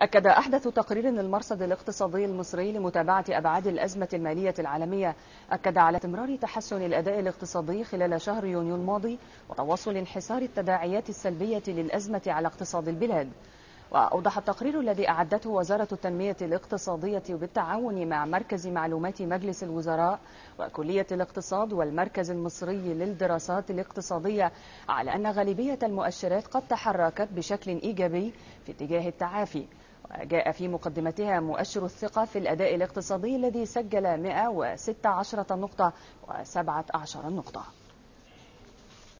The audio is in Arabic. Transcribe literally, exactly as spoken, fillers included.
أكد أحدث تقرير للمرصد الاقتصادي المصري لمتابعة أبعاد الأزمة المالية العالمية أكد على استمرار تحسن الأداء الاقتصادي خلال شهر يونيو الماضي وتواصل انحسار التداعيات السلبية للأزمة على اقتصاد البلاد. وأوضح التقرير الذي أعدته وزارة التنمية الاقتصادية بالتعاون مع مركز معلومات مجلس الوزراء وكلية الاقتصاد والمركز المصري للدراسات الاقتصادية على أن غالبية المؤشرات قد تحركت بشكل إيجابي في اتجاه التعافي، وجاء في مقدمتها مؤشر الثقة في الأداء الاقتصادي الذي سجل مئة وستة عشر نقطة وسبعة عشر نقطة.